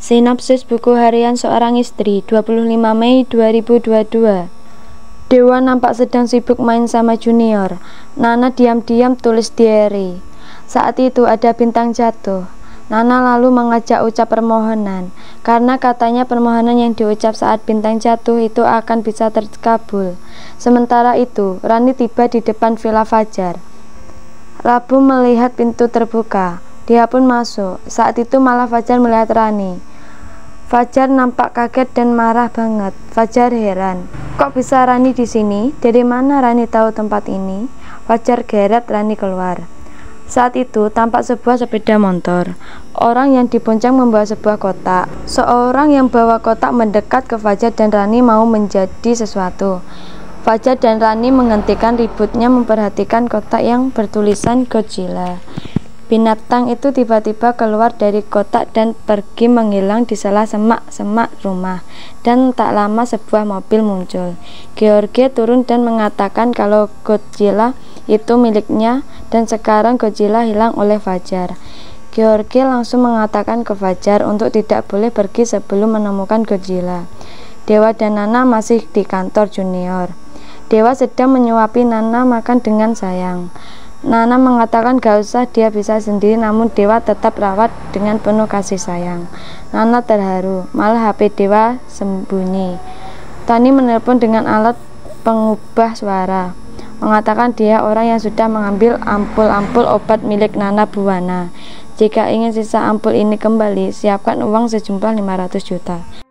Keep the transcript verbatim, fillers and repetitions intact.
Sinopsis buku harian seorang istri, dua puluh lima Mei dua ribu dua puluh dua. Dewa nampak sedang sibuk main sama Junior. Nana diam-diam tulis diary. Saat itu ada bintang jatuh. Nana lalu mengajak ucap permohonan, karena katanya permohonan yang diucap saat bintang jatuh itu akan bisa terkabul. Sementara itu, Rani tiba di depan Villa Fajar. Rabu melihat pintu terbuka. Dia pun masuk. Saat itu malah Fajar melihat Rani. Fajar nampak kaget dan marah banget. Fajar heran, kok bisa Rani di sini? Dari mana Rani tahu tempat ini? Fajar geret Rani keluar. Saat itu tampak sebuah sepeda motor. Orang yang dibonceng membawa sebuah kotak. Seorang yang bawa kotak mendekat ke Fajar dan Rani mau menjadi sesuatu. Fajar dan Rani menghentikan ributnya memperhatikan kotak yang bertulisan Godzilla. Binatang itu tiba-tiba keluar dari kotak dan pergi menghilang di sela semak-semak rumah. Dan tak lama sebuah mobil muncul. George turun dan mengatakan kalau Godzilla itu miliknya dan sekarang Godzilla hilang oleh Fajar. George langsung mengatakan ke Fajar untuk tidak boleh pergi sebelum menemukan Godzilla. Dewa dan Nana masih di kantor Junior. Dewa sedang menyuapi Nana makan dengan sayang. Nana mengatakan gak usah, dia bisa sendiri, namun Dewa tetap rawat dengan penuh kasih sayang. Nana terharu, malah H P Dewa sembunyi. Tani menelpon dengan alat pengubah suara, mengatakan dia orang yang sudah mengambil ampul-ampul obat milik Nana Buwana. Jika ingin sisa ampul ini kembali, siapkan uang sejumlah lima ratus juta.